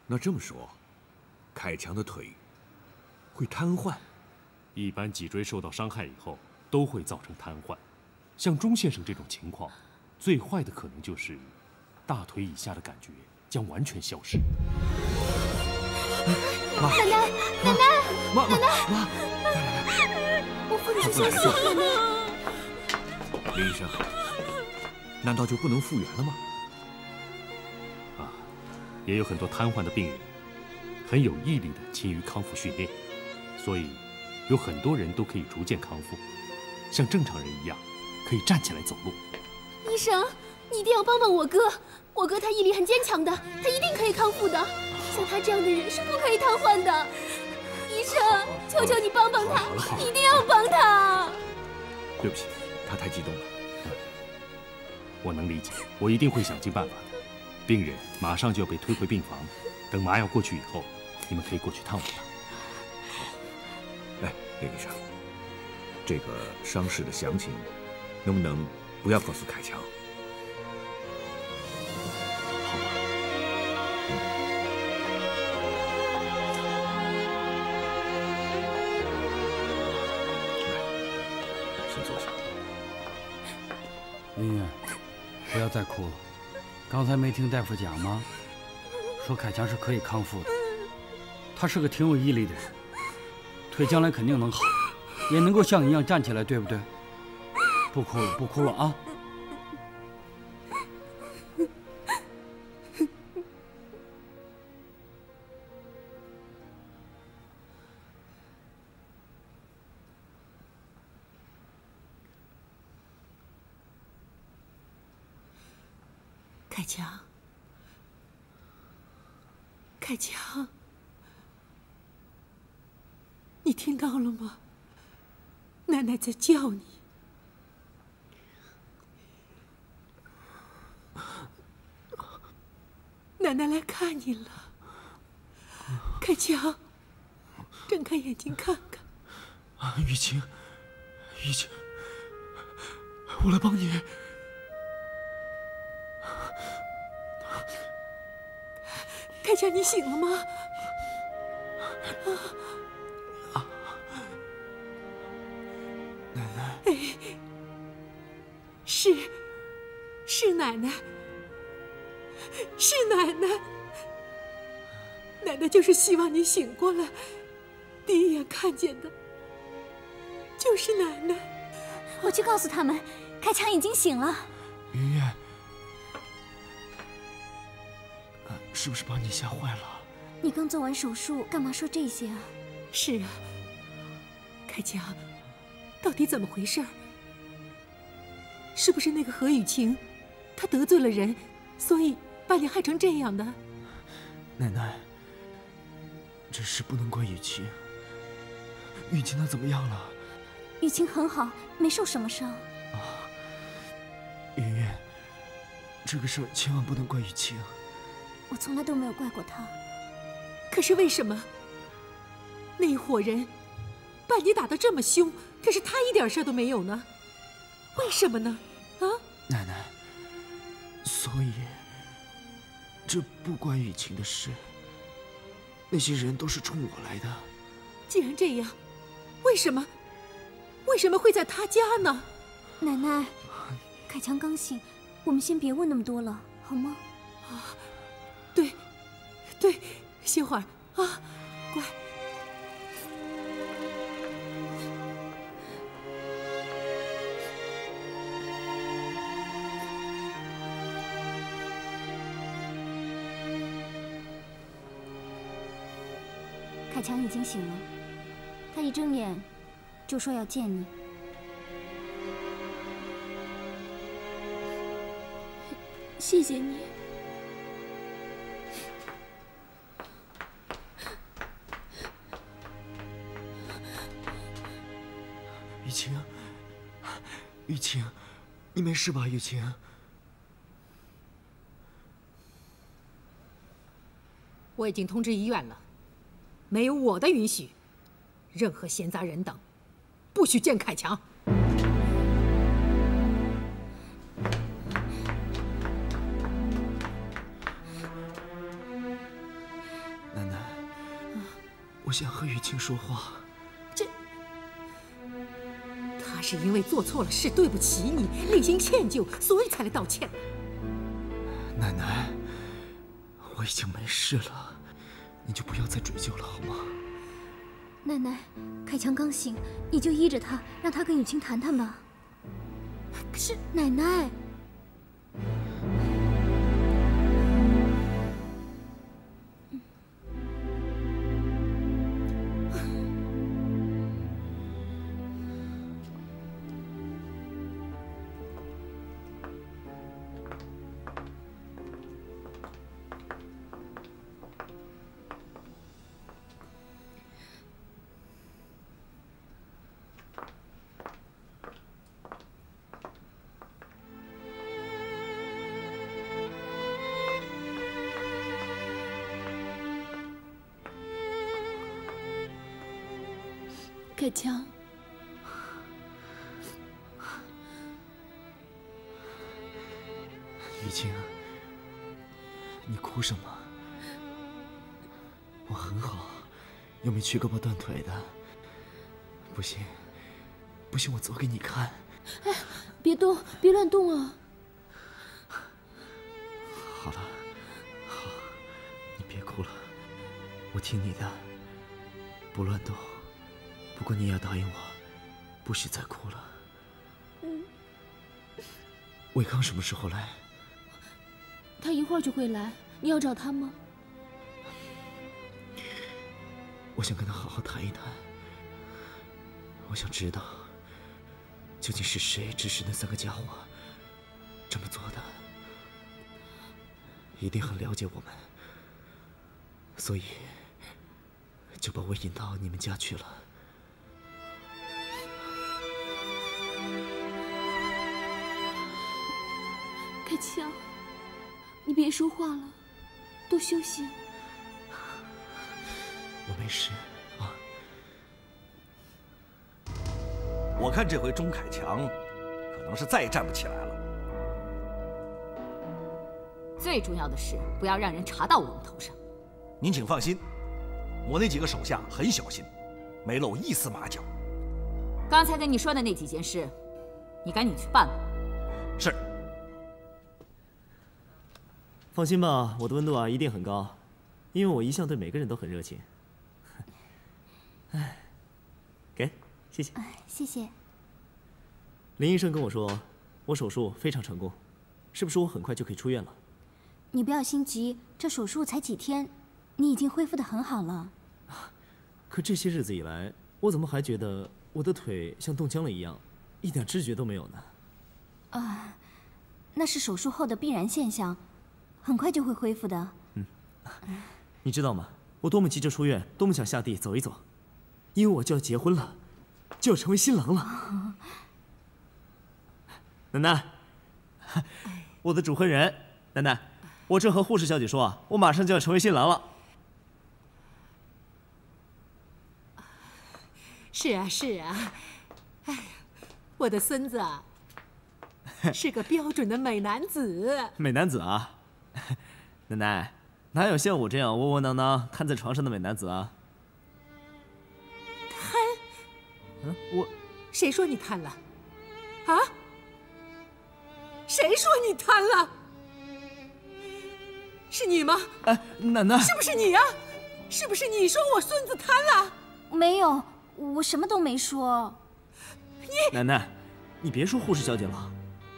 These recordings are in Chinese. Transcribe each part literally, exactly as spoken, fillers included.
那这么说，凯强的腿会瘫痪？ 一般脊椎受到伤害以后都会造成瘫痪，像钟先生这种情况，最坏的可能就是大腿以下的感觉将完全消失。 妈， 奶奶，奶奶， 妈， 奶奶， 妈， 我夫人是相信你的。 林医生，难道就不能复原了吗？ 啊，也有很多瘫痪的病人很有毅力的勤于康复训练，所以有很多人都可以逐渐康复，像正常人一样可以站起来走路。 医生，你一定要帮帮我哥，我哥他毅力很坚强的，他一定可以康复的。像他这样的人是不可以瘫痪的。医生，求求你帮帮他，一定要帮他。 对不起，他太激动了。 我能理解，我一定会想尽办法的。病人马上就要被推回病房，等麻药过去以后，你们可以过去探望他。 哎，林医生，这个伤势的详情，能不能不要告诉凯强？ 好吧。 来，先坐下。 云云，不要再哭了。刚才没听大夫讲吗？说凯强是可以康复的，他是个挺有毅力的人，腿将来肯定能好，也能够像你一样站起来，对不对？不哭了，不哭了啊！ 凯强，凯强，你听到了吗？奶奶在叫你。奶奶来看你了。凯强，睁开眼睛看看。 啊，雨晴，雨晴，我来帮你。 凯强，你醒了吗？ 啊，奶奶。 哎，是，是奶奶，是奶奶。奶奶就是希望你醒过来，第一眼看见的就是奶奶。 我去告诉他们，凯强已经醒了。 云云。是不是把你吓坏了？ 你刚做完手术，干嘛说这些啊？ 是啊，凯强，到底怎么回事？是不是那个何雨晴，她得罪了人，所以把你害成这样的？ 奶奶，这事不能怪雨晴。雨晴她怎么样了？ 雨晴很好，没受什么伤。 啊，云云，这个事儿千万不能怪雨晴。 我从来都没有怪过他， 可是为什么那一伙人把你打得这么凶，可是他一点事都没有呢？为什么呢？啊， 奶奶，所以这不关雨晴的事，那些人都是冲我来的。 既然这样，为什么为什么会在他家呢？ 奶奶，凯强刚醒，我们先别问那么多了，好吗？ 啊。对，对，歇会儿啊，乖。 凯强已经醒了，他一睁眼就说要见你。谢谢你。 雨晴，雨晴，你没事吧？雨晴， 我已经通知医院了，没有我的允许，任何闲杂人等不许见凯强。 想和雨晴说话。 这，他是因为做错了事，对不起你，内心歉疚，所以才来道歉的。 奶奶，我已经没事了，你就不要再追究了，好吗？ 奶奶，凯强刚醒，你就依着他，让他跟雨晴谈谈吧。可是奶奶。 凯强， 雨晴，你哭什么？我很好，又没缺胳膊断腿的。不信，不信我做给你看。 哎，别动，别乱动啊！ 好了，好，你别哭了，我听你的，不乱动。 不过你也要答应我，不许再哭了。 嗯。 伟康什么时候来？ 他一会儿就会来。你要找他吗？ 我想跟他好好谈一谈。我想知道，究竟是谁指使那三个家伙这么做的？一定很了解我们，所以就把我引到你们家去了。 凯强，你别说话了，多休息。 我没事啊。 我看这回钟凯强可能是再也站不起来了。 最重要的是，不要让人查到我们头上。 您请放心，我那几个手下很小心，没露一丝马脚。 刚才跟你说的那几件事，你赶紧去办吧。 是。 放心吧，我的温度啊一定很高，因为我一向对每个人都很热情。哎，给，谢谢。 哎，谢谢。 林医生跟我说，我手术非常成功，是不是我很快就可以出院了？ 你不要心急，这手术才几天，你已经恢复得很好了。 可这些日子以来，我怎么还觉得我的腿像冻僵了一样，一点知觉都没有呢？ 啊，那是手术后的必然现象。 很快就会恢复的。 嗯，你知道吗？我多么急着出院，多么想下地走一走，因为我就要结婚了，就要成为新郎了。奶奶，我的主婚人，奶奶，我正和护士小姐说啊，我马上就要成为新郎了。 是啊，是啊，哎呀，我的孙子啊，是个标准的美男子。 美男子啊！ 奶奶，哪有像我这样窝窝囊囊瘫在床上的美男子啊？ 瘫？ 嗯，我谁说你瘫了？啊？谁说你瘫了？是你吗？ 哎，奶奶， 是不是你呀？是不是你说我孙子瘫了？ 没有，我什么都没说。 你奶奶，你别说护士小姐了。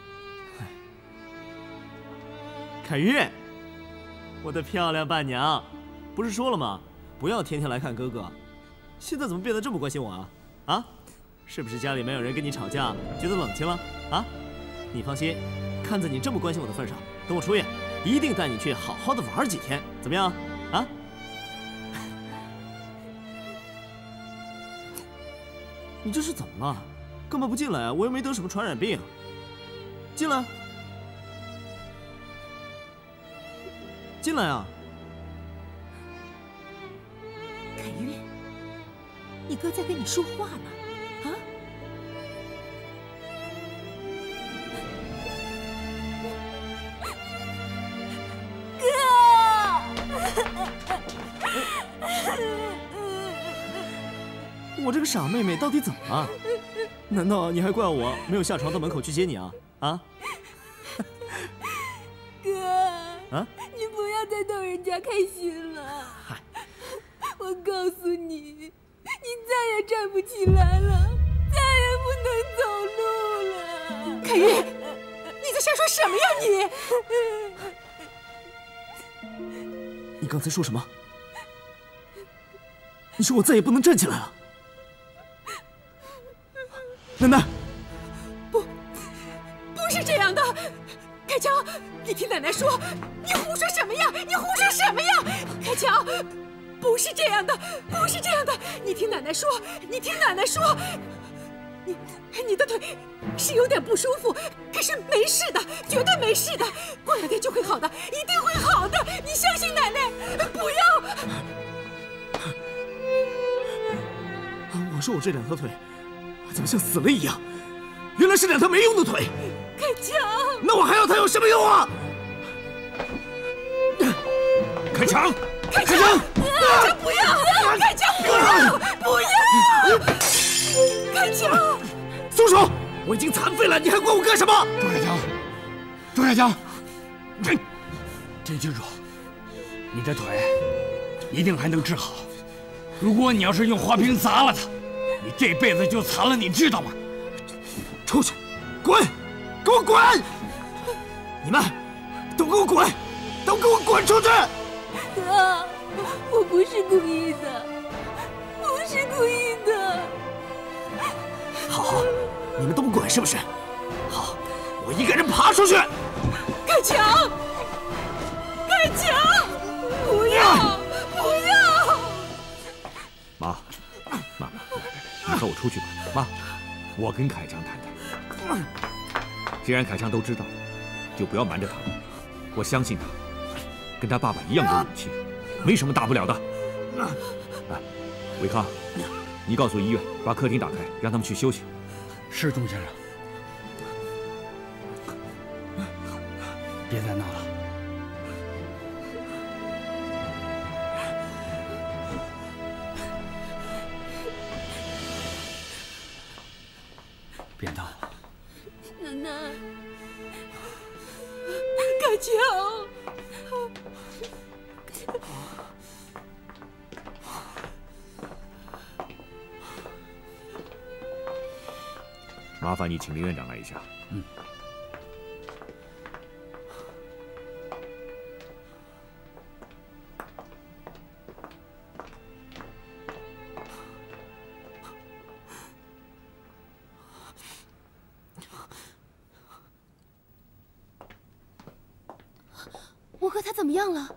凯玉，我的漂亮伴娘，不是说了吗？不要天天来看哥哥，现在怎么变得这么关心我啊？啊，是不是家里没有人跟你吵架，觉得冷清了？啊，你放心，看在你这么关心我的份上，等我出院，一定带你去好好的玩几天，怎么样？啊？你这是怎么了？干嘛不进来啊？我又没得什么传染病。进来。 进来啊！ 凯越，你哥在跟你说话呢，啊？ 哥。 我这个傻妹妹到底怎么了？难道你还怪我没有下床到门口去接你啊？啊？ 哥， 啊？ 你不要再逗人家开心了。 嗨， 我告诉你，你再也站不起来了，再也不能走路了。 凯玉，你在瞎说什么呀你？你刚才说什么？你说我再也不能站起来了？奶奶， 不，不是这样的。凯强，你听奶奶说，你胡说什么呀？你胡说什么呀？凯强，不是这样的，不是这样的。你听奶奶说，你听奶奶说，你你的腿是有点不舒服，可是没事的，绝对没事的，过两天就会好的，一定会好的，你相信奶奶，不要。 我说我这两条腿怎么像死了一样？原来是两条没用的腿。 凯强， 那我还要它有什么用啊？ 凯强， 凯强，凯强不要，凯强不要，不要，凯强， 松手！我已经残废了，你还管我干什么？ 周凯强，周凯强，听，听清楚，你的腿一定还能治好。如果你要是用花瓶砸了它，你这辈子就残了，你知道吗？ 出去，滚！给我滚！你们都给我滚！都给我滚出去！ 哥，我不是故意的，不是故意的。 好好，你们都不滚是不是？好，我一个人爬出去。 凯强，凯强，不要，不要！ 妈，妈，你和我出去吧。妈，我跟凯强谈谈。既然凯强都知道了，就不要瞒着他。我相信他，跟他爸爸一样有勇气，没什么大不了的。哎，伟康，你告诉医院把客厅打开，让他们去休息。 是，钟先生。别再闹了。别闹了。 奶奶， 凯强， 麻烦你请林院长来一下。 嗯。 我哥他怎么样了？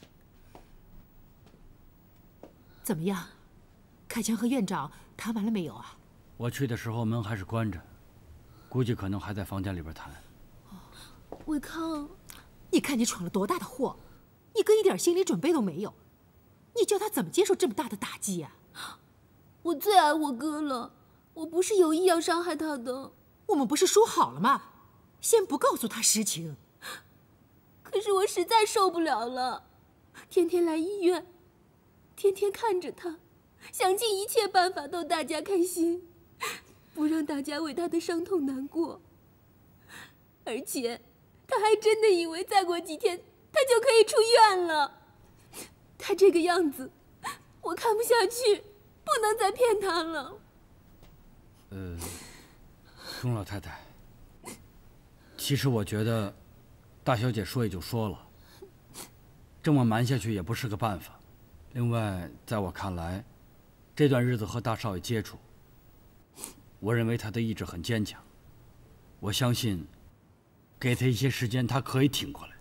怎么样？凯强和院长谈完了没有啊？ 我去的时候门还是关着，估计可能还在房间里边谈。 伟康， 你看你闯了多大的祸，你哥一点心理准备都没有，你叫他怎么接受这么大的打击呀？ 我最爱我哥了，我不是有意要伤害他的。 我们不是说好了吗？先不告诉他实情。 可是我实在受不了了，天天来医院，天天看着他，想尽一切办法逗大家开心，不让大家为他的伤痛难过。而且，他还真的以为再过几天他就可以出院了。他这个样子，我看不下去，不能再骗他了。 呃，钟老太太，其实我觉得。大小姐说也就说了，这么瞒下去也不是个办法。另外，在我看来，这段日子和大少爷接触，我认为他的意志很坚强。我相信，给他一些时间，他可以挺过来。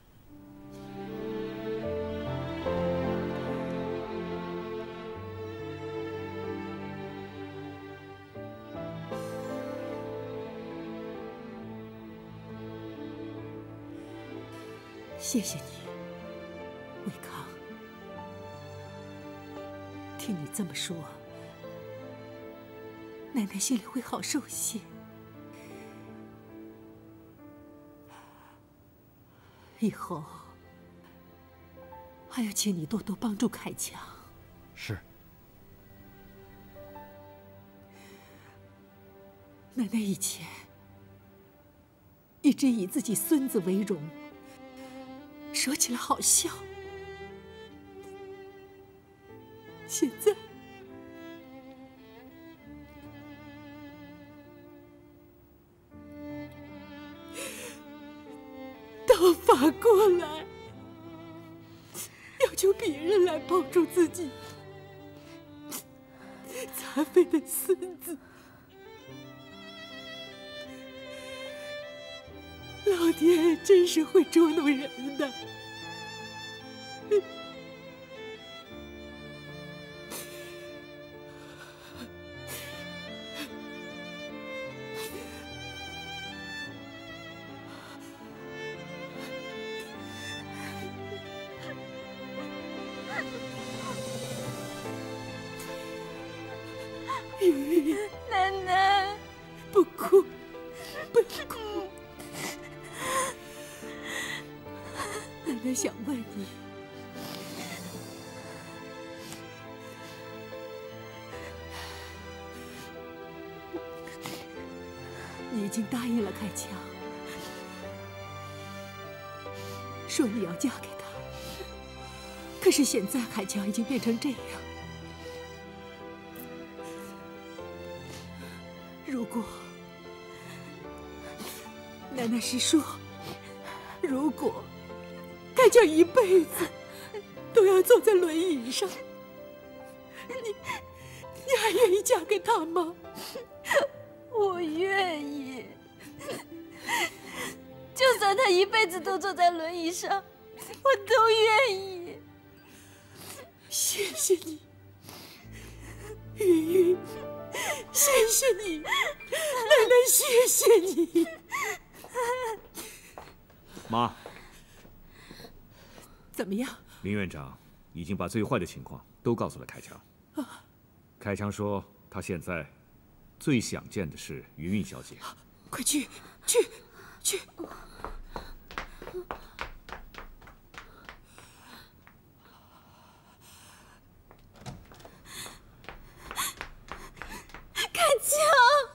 谢谢你，伟康。听你这么说，奶奶心里会好受些。以后还要请你多多帮助凯强。 是。 奶奶以前一直以自己孙子为荣，说起来好笑。现在，倒反过来，要求别人来帮助自己残废的孙子。老天真是会捉弄人的。云云， 奶奶， 不哭，不哭。奶奶想问你，你已经答应了凯强，说你要嫁给他。可是现在凯强已经变成这样，如果奶奶是说，如果凯强一辈子都要坐在轮椅上，你你还愿意嫁给他吗？ 我愿意。就算他一辈子都坐在轮椅上，我都愿意。 谢谢你，云云，谢谢你，奶奶，谢谢你。 妈， 怎么样？ 林院长已经把最坏的情况都告诉了凯强。 啊， 凯强说他现在最想见的是云云小姐。 快去，去，去！ 凯强。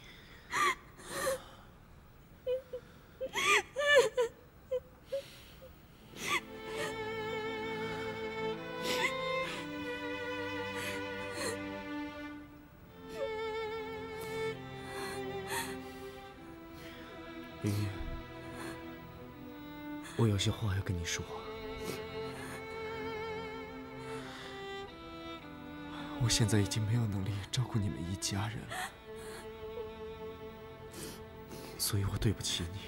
云云，我有些话要跟你说。我现在已经没有能力照顾你们一家人了，所以我对不起你，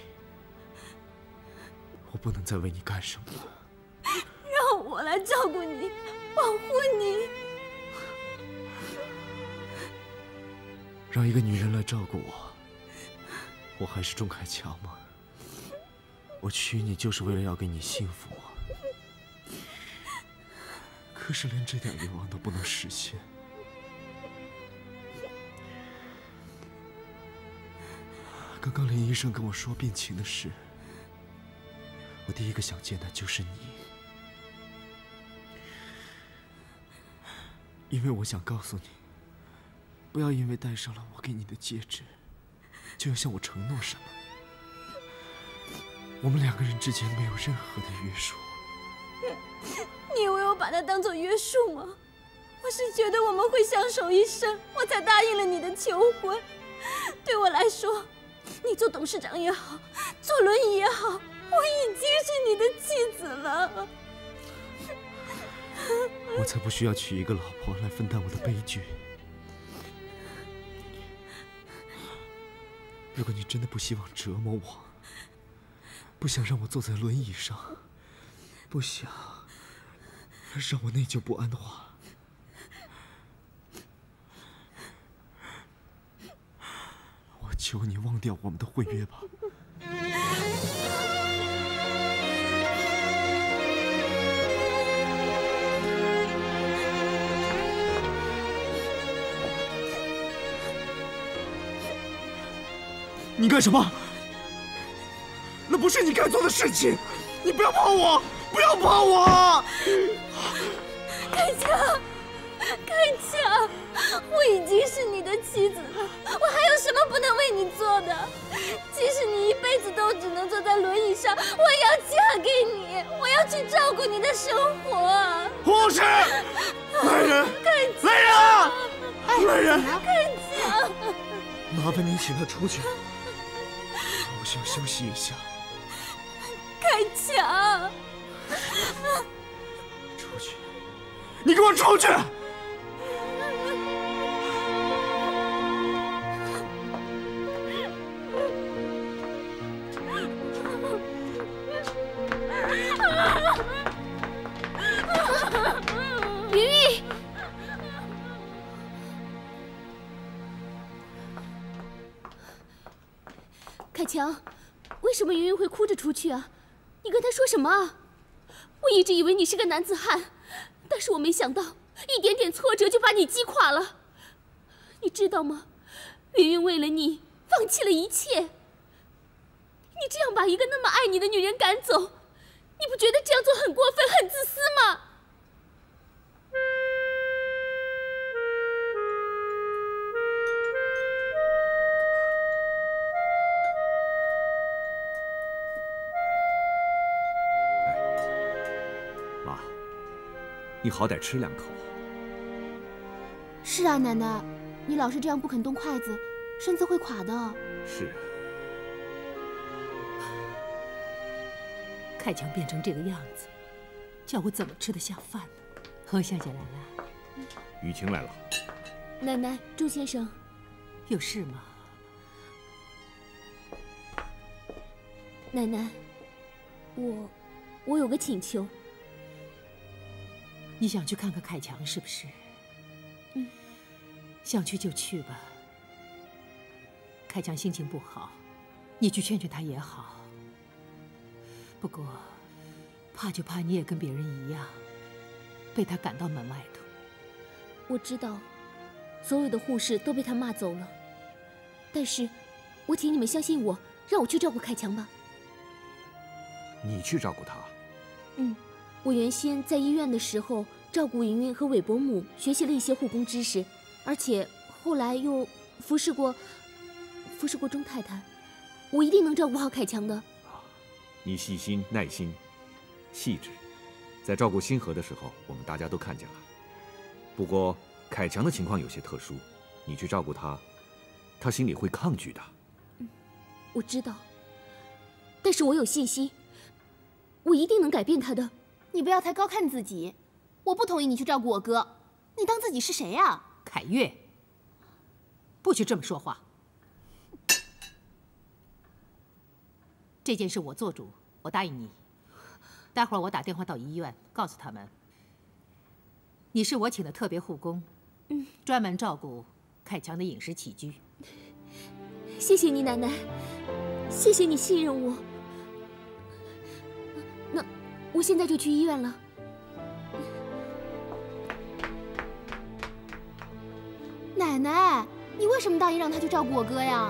我不能再为你干什么了。 让我来照顾你，保护你。 让一个女人来照顾我，我还是钟凯强吗？我娶你就是为了要给你幸福吗？可是连这点愿望都不能实现。刚刚林医生跟我说病情的事，我第一个想见的就是你，因为我想告诉你，不要因为戴上了我给你的戒指，就要向我承诺什么。我们两个人之间没有任何的约束。 你以为我把它当做约束吗？我是觉得我们会相守一生，我才答应了你的求婚。对我来说，你做董事长也好，坐轮椅也好，我已经是你的妻子了。 我才不需要娶一个老婆来分担我的悲剧。如果你真的不希望折磨我，不想让我坐在轮椅上，不想让我内疚不安的话，我求你忘掉我们的婚约吧。你干什么？那不是你该做的事情！你不要碰我！不要碰我！ 凯强， 凯强，我已经是你的妻子了，我还有什么不能为你做的？即使你一辈子都只能坐在轮椅上，我也要嫁给你，我要去照顾你的生活。 护士，来人， 凯强， 来人啊！来人， 凯强， 麻烦您请他出去，好生休息一下。 凯强， 出去！你给我出去！ 云云，凯强，为什么云云会哭着出去啊？你跟他说什么啊？我一直以为你是个男子汉，但是我没想到一点点挫折就把你击垮了。你知道吗？云云为了你放弃了一切。你这样把一个那么爱你的女人赶走，你不觉得这样做很过分、很自私吗？ 妈，你好歹吃两口。 是啊，奶奶，你老是这样不肯动筷子，身子会垮的。 是。 凯强变成这个样子，叫我怎么吃得下饭呢？何小姐来了。 雨晴来了。 奶奶，朱先生， 有事吗？ 奶奶，我我有个请求。 你想去看看凯强是不是？ 嗯， 想去就去吧。凯强心情不好，你去劝劝他也好。不过，怕就怕你也跟别人一样，被他赶到门外头。 我知道，所有的护士都被他骂走了，但是，我请你们相信我，让我去照顾凯强吧。 你去照顾他？ 嗯，我原先在医院的时候照顾云云和韦伯母，学习了一些护工知识，而且后来又服侍过，服侍过钟太太，我一定能照顾好凯强的。 你细心、耐心、细致，在照顾星河的时候，我们大家都看见了。不过凯强的情况有些特殊，你去照顾他，他心里会抗拒的。 嗯，我知道，但是我有信心，我一定能改变他的。 你不要太高看自己，我不同意你去照顾我哥，你当自己是谁呀？ 凯越，不许这么说话。这件事我做主，我答应你。待会儿我打电话到医院，告诉他们，你是我请的特别护工， 嗯， 专门照顾凯强的饮食起居。 谢谢你，奶奶，谢谢你信任我。那我现在就去医院了。 奶奶，你为什么答应让他去照顾我哥呀？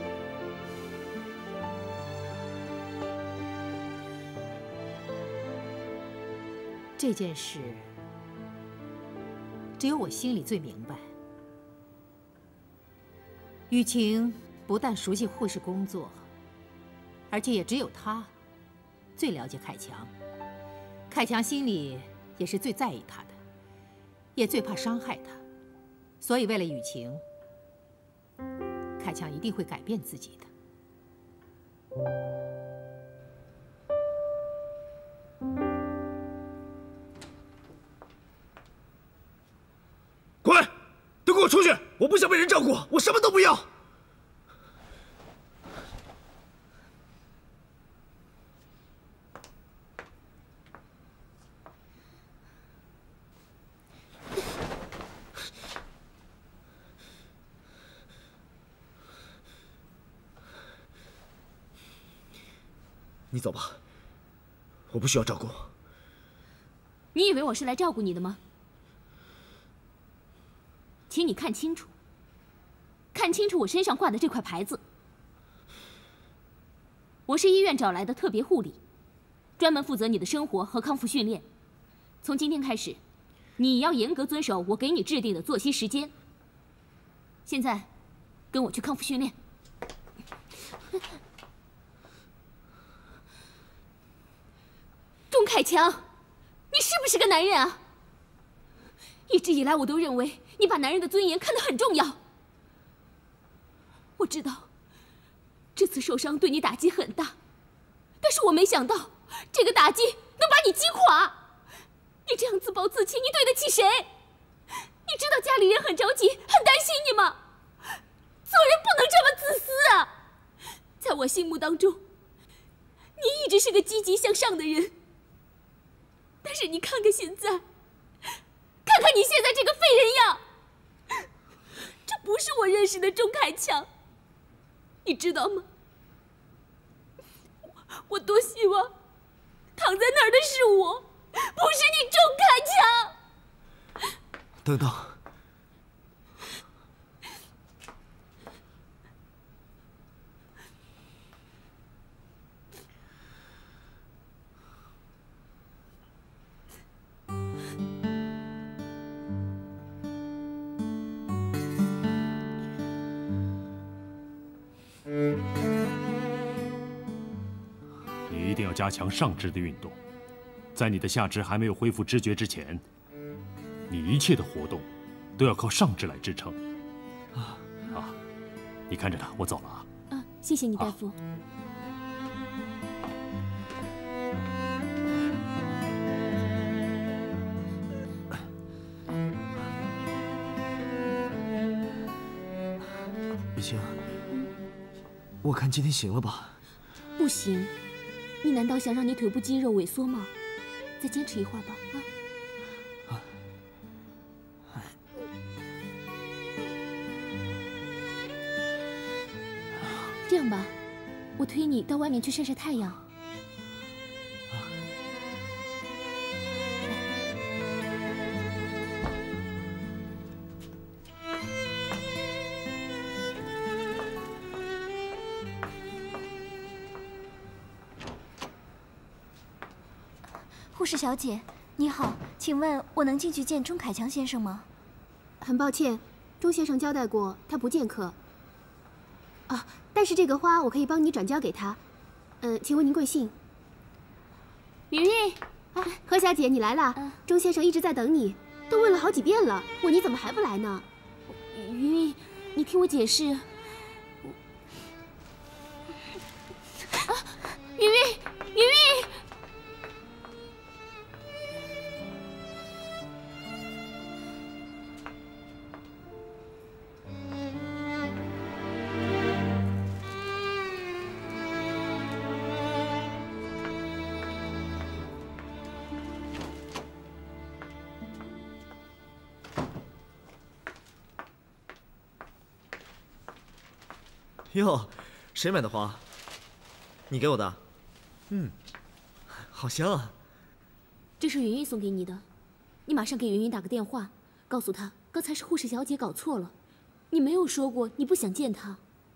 这件事，只有我心里最明白。雨晴不但熟悉护士工作，而且也只有她最了解凯强。凯强心里也是最在意他的，也最怕伤害他。所以为了雨晴，凯强一定会改变自己的。 滚！都给我出去！我不想被人照顾，我什么都不要。你走吧，我不需要照顾。 你以为我是来照顾你的吗？请你看清楚，看清楚我身上挂的这块牌子。我是医院找来的特别护理，专门负责你的生活和康复训练。从今天开始， 你要严格遵守我给你制定的作息时间。现在，跟我去康复训练。钟凯强，你是不是个男人啊？一直以来，我都认为你把男人的尊严看得很重要。我知道，这次受伤对你打击很大，但是我没想到这个打击能把你击垮。你这样自暴自弃，你对得起谁？你知道家里人很着急，很担心你吗？做人不能这么自私啊！在我心目当中，你一直是个积极向上的人。但是你看看现在，看看你现在这个废人样，这不是我认识的钟凯强，你知道吗？我, 我多希望躺在那儿的是我，不是你钟凯强。 等等。 你一定要加强上肢的运动，在你的下肢还没有恢复知觉之前，你一切的活动都要靠上肢来支撑。啊啊！你看着他，我走了啊。 啊，谢谢你，大夫。 雨晴，我看今天行了吧？ 不行，你难道想让你腿部肌肉萎缩吗？再坚持一会儿吧，啊！啊这样吧，我推你到外面去晒晒太阳。 护士小姐，你好，请问我能进去见钟凯强先生吗？ 很抱歉，钟先生交代过他不见客。啊，但是这个花我可以帮你转交给他。嗯、呃，请问您贵姓？云云，哎，何小姐你来了，嗯、钟先生一直在等你，都问了好几遍了，问你怎么还不来呢？云云，你听我解释。啊，云云，云云。 哟，谁买的花？你给我的？嗯，好香啊！ 这是云云送给你的，你马上给云云打个电话，告诉她刚才是护士小姐搞错了，你没有说过你不想见她。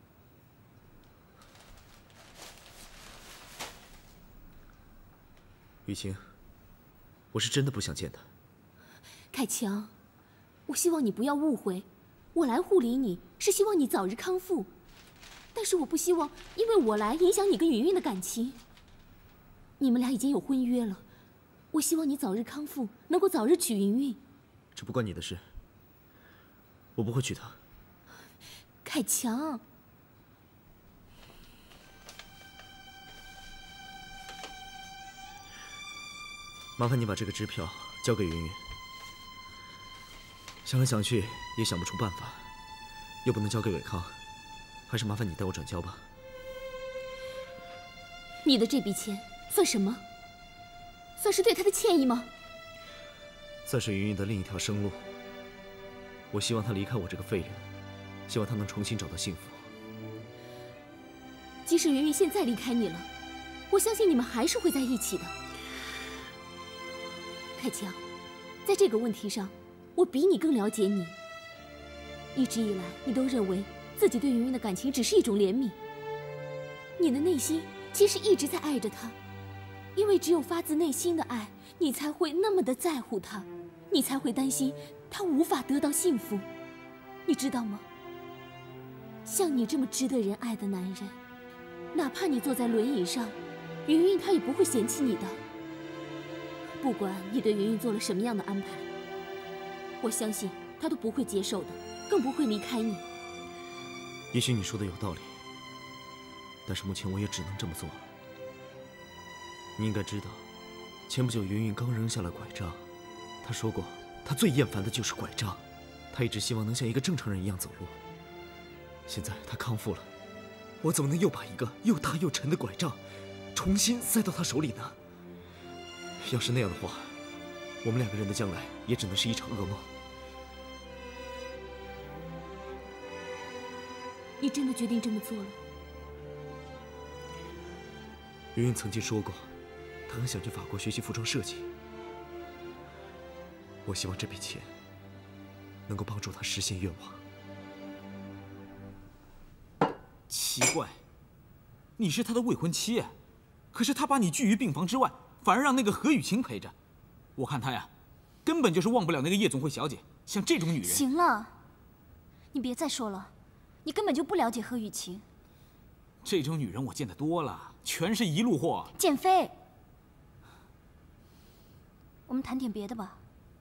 雨晴，我是真的不想见她。 凯强，我希望你不要误会，我来护理你是希望你早日康复。但是我不希望因为我来影响你跟云云的感情。你们俩已经有婚约了，我希望你早日康复，能够早日娶云云。 这不关你的事，我不会娶她。 凯强， 麻烦你把这个支票交给云云。想来想去也想不出办法，又不能交给伟康。还是麻烦你代我转交吧。 你的这笔钱算什么？算是对他的歉意吗？ 算是云云的另一条生路。我希望她离开我这个废人，希望她能重新找到幸福。 即使云云现在离开你了，我相信你们还是会在一起的。凯强，在这个问题上，我比你更了解你。一直以来，你都认为自己对云云的感情只是一种怜悯，你的内心其实一直在爱着她，因为只有发自内心的爱，你才会那么的在乎她， 你才会担心他无法得到幸福。你知道吗？像你这么值得人爱的男人，哪怕你坐在轮椅上，云云她也不会嫌弃你的。不管你对云云做了什么样的安排，我相信她都不会接受的，更不会离开你。 也许你说的有道理，但是目前我也只能这么做了。你应该知道，前不久云云刚扔下了拐杖，她说过，她最厌烦的就是拐杖，她一直希望能像一个正常人一样走路。现在她康复了，我怎么能又把一个又大又沉的拐杖重新塞到她手里呢？要是那样的话，我们两个人的将来也只能是一场噩梦。 你真的决定这么做了？ 云云曾经说过，她很想去法国学习服装设计。我希望这笔钱能够帮助她实现愿望。 奇怪，你是他的未婚妻，可是他把你拒于病房之外，反而让那个何雨晴陪着。我看他呀，根本就是忘不了那个夜总会小姐。像这种女人， 行了，你别再说了，你根本就不了解何雨晴。 这种女人我见得多了，全是一路货。 减肥，我们谈点别的吧。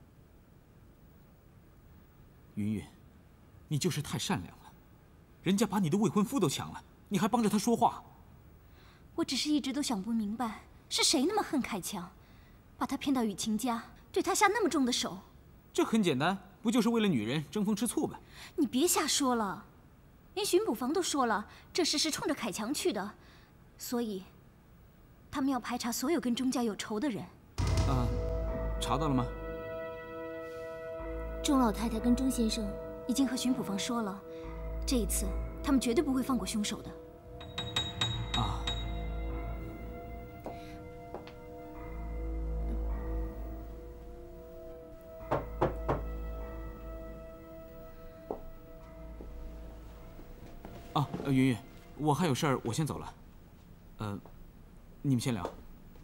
云云，你就是太善良了，人家把你的未婚夫都抢了，你还帮着他说话。 我只是一直都想不明白，是谁那么恨凯强，把他骗到雨晴家，对他下那么重的手。 这很简单，不就是为了女人争风吃醋呗？ 你别瞎说了，连巡捕房都说了，这事是冲着凯强去的，所以他们要排查所有跟钟家有仇的人。 啊，查到了吗？ 钟老太太跟钟先生已经和巡捕房说了，这一次他们绝对不会放过凶手的。 啊。啊，呃，云云，我还有事儿，我先走了。呃，你们先聊。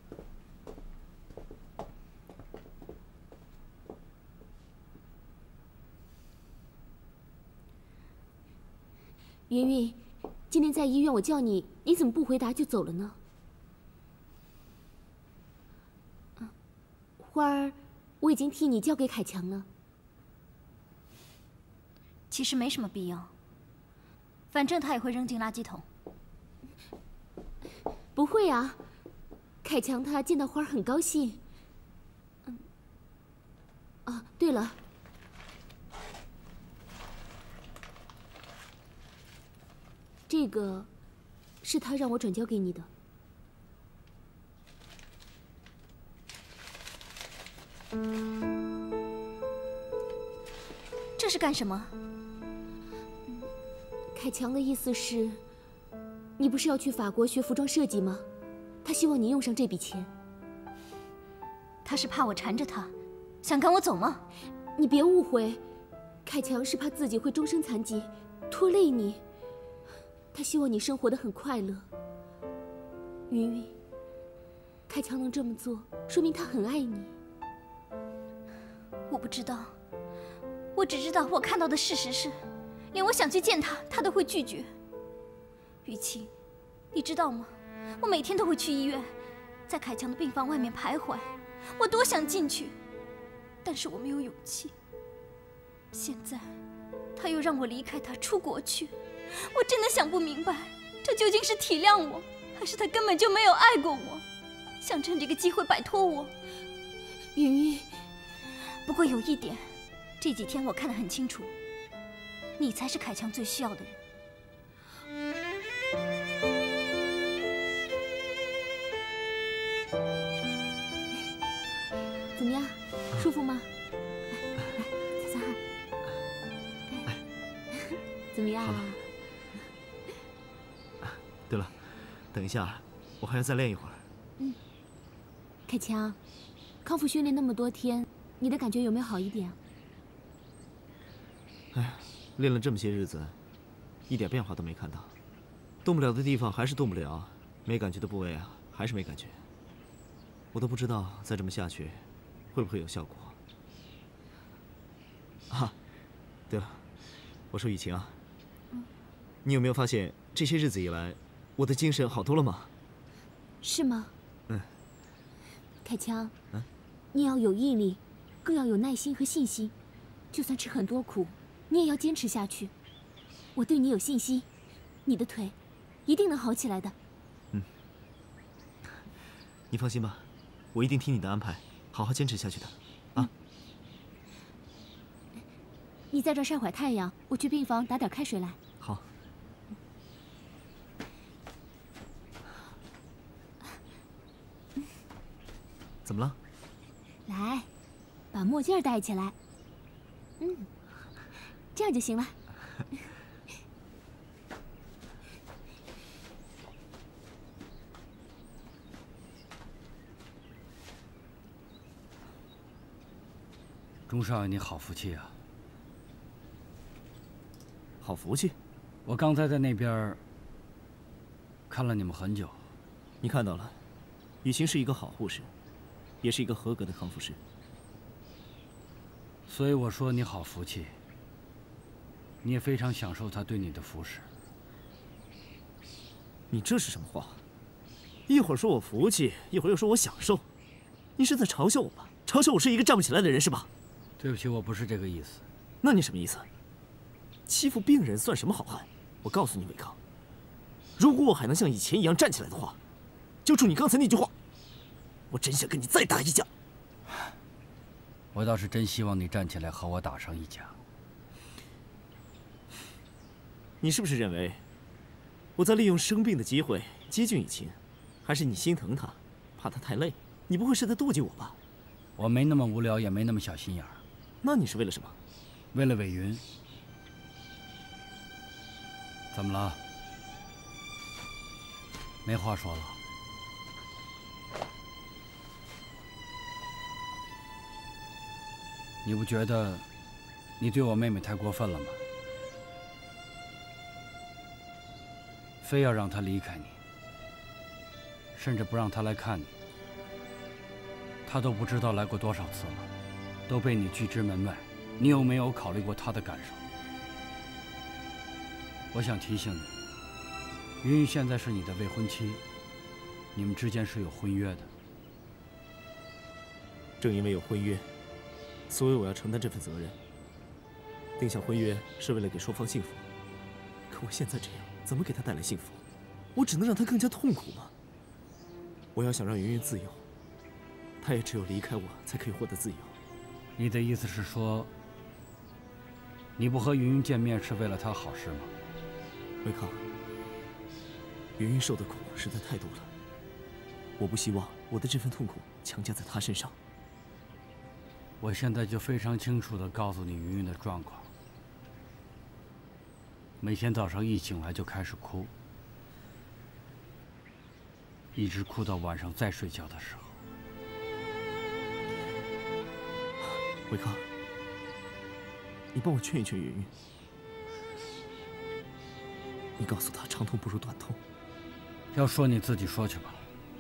云云，今天在医院我叫你，你怎么不回答就走了呢？嗯，花儿，我已经替你交给凯强了。 其实没什么必要，反正他也会扔进垃圾桶。 不会啊，凯强他见到花儿很高兴。嗯。啊，对了。这个是他让我转交给你的。 这是干什么？ 凯强的意思是，你不是要去法国学服装设计吗？他希望你用上这笔钱。 他是怕我缠着他，想赶我走吗？ 你别误会，凯强是怕自己会终身残疾，拖累你。他希望你生活得很快乐。云云，凯强能这么做，说明他很爱你。 我不知道，我只知道我看到的事实是，连我想去见他，他都会拒绝。雨晴，你知道吗？我每天都会去医院，在凯强的病房外面徘徊，我多想进去，但是我没有勇气。现在，他又让我离开他，出国去。我真的想不明白，这究竟是体谅我，还是他根本就没有爱过我，想趁这个机会摆脱我？ 云云， 不过有一点，这几天我看得很清楚，你才是凯强最需要的人。 怎么样，舒服吗？来，擦擦汗。怎么样啊？ 对了，等一下，我还要再练一会儿。 嗯，凯强，康复训练那么多天，你的感觉有没有好一点啊？ 哎呀，练了这么些日子，一点变化都没看到，动不了的地方还是动不了，没感觉的部位啊还是没感觉。我都不知道再这么下去，会不会有效果。 啊，对了，我说雨晴啊，嗯、你有没有发现这些日子以来，我的精神好多了吗？ 是吗？ 嗯。 凯强， 嗯， 你要有毅力，更要有耐心和信心。就算吃很多苦，你也要坚持下去。我对你有信心，你的腿一定能好起来的。 嗯，你放心吧，我一定听你的安排，好好坚持下去的。啊。 嗯、你在这晒会儿太阳，我去病房打点开水来。 好。怎么了？ 来，把墨镜戴起来。嗯，这样就行了。 钟少爷，你好福气啊！ 好福气？ 我刚才在那边看了你们很久。 你看到了，雨晴是一个好护士，也是一个合格的康复师。 所以我说你好福气，你也非常享受他对你的服侍。 你这是什么话？一会儿说我福气，一会儿又说我享受，你是在嘲笑我吧？嘲笑我是一个站不起来的人是吧？ 对不起，我不是这个意思。 那你什么意思？欺负病人算什么好汉？我告诉你，伟康，如果我还能像以前一样站起来的话，就冲你刚才那句话，我真想跟你再打一架。 我倒是真希望你站起来和我打上一架。 你是不是认为我在利用生病的机会接近雨晴，还是你心疼她，怕她太累？你不会是在妒忌我吧？ 我没那么无聊，也没那么小心眼儿。 那你是为了什么？ 为了伟云。怎么了？没话说了？你不觉得你对我妹妹太过分了吗？非要让她离开你，甚至不让她来看你。她都不知道来过多少次了，都被你拒之门外。你有没有考虑过她的感受？我想提醒你，云云现在是你的未婚妻，你们之间是有婚约的。 正因为有婚约，所以我要承担这份责任。定下婚约是为了给双方幸福，可我现在这样，怎么给她带来幸福？我只能让她更加痛苦吗？我要想让云云自由，她也只有离开我，才可以获得自由。 你的意思是说，你不和云云见面是为了她好事吗？ 维康，云云受的苦实在太多了，我不希望我的这份痛苦强加在她身上。 我现在就非常清楚地告诉你云云的状况。每天早上一醒来就开始哭，一直哭到晚上再睡觉的时候。 维康，你帮我劝一劝云云，你告诉她长痛不如短痛。 要说你自己说去吧。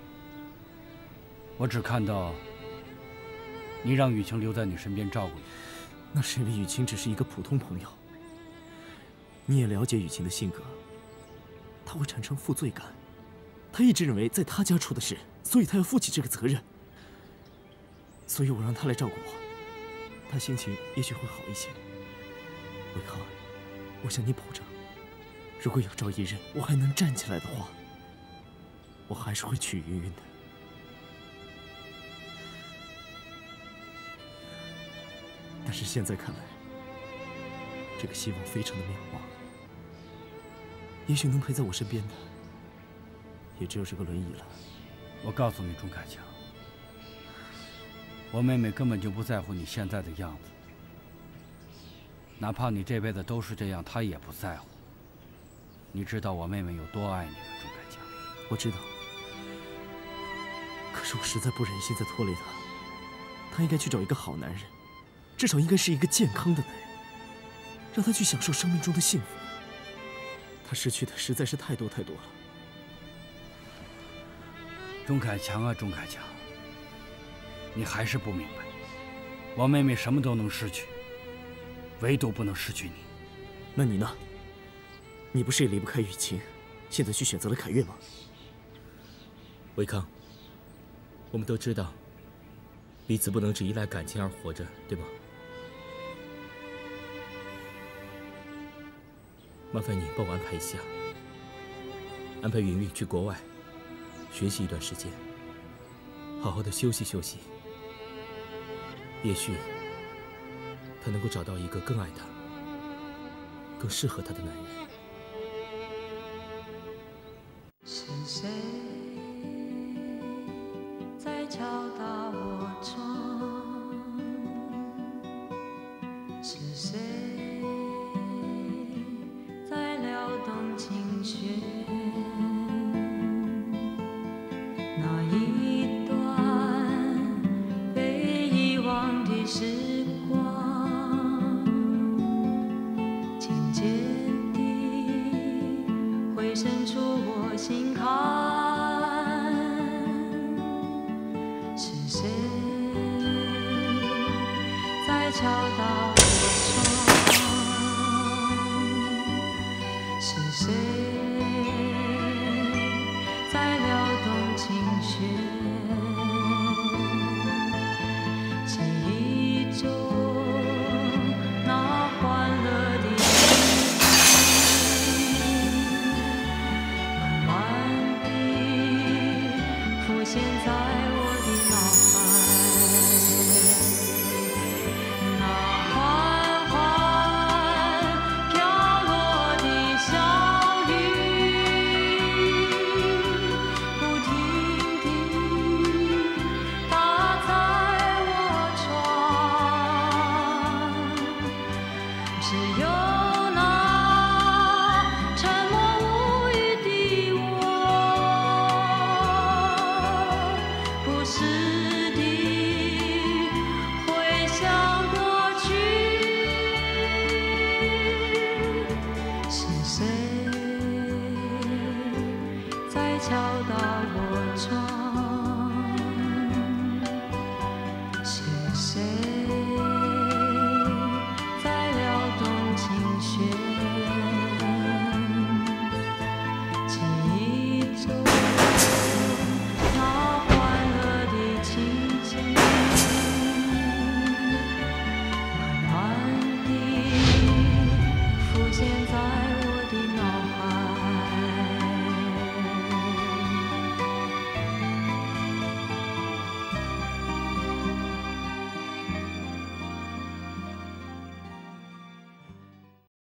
我只看到你让雨晴留在你身边照顾你， 那是因为雨晴只是一个普通朋友。你也了解雨晴的性格，她会产生负罪感，她一直认为在她家出的事，所以她要负起这个责任。所以我让她来照顾我，她心情也许会好一些。维康，我向你保证，如果有朝一日我还能站起来的话，我还是会娶云云的。但是现在看来，这个希望非常的渺茫。也许能陪在我身边的，也只有这个轮椅了。 我告诉你，钟凯强，我妹妹根本就不在乎你现在的样子，哪怕你这辈子都是这样，她也不在乎。你知道我妹妹有多爱你吗，钟凯强？ 我知道，可是我实在不忍心再拖累她。她应该去找一个好男人，至少应该是一个健康的男人，让她去享受生命中的幸福。她失去的实在是太多太多了。 钟凯强啊，钟凯强，你还是不明白，我妹妹什么都能失去， 唯独不能失去你。 那你呢？你不是也离不开雨晴，现在却选择了凯越吗？ 维康，我们都知道，彼此不能只依赖感情而活着，对吗？麻烦你帮我安排一下，安排云云去国外学习一段时间，好好的休息休息。也许她能够找到一个更爱她、更适合她的男人。 是谁在敲打我窗？是谁在撩动琴弦？那一段被遗忘的时光，渐渐地回渗出我心坎。是谁在敲打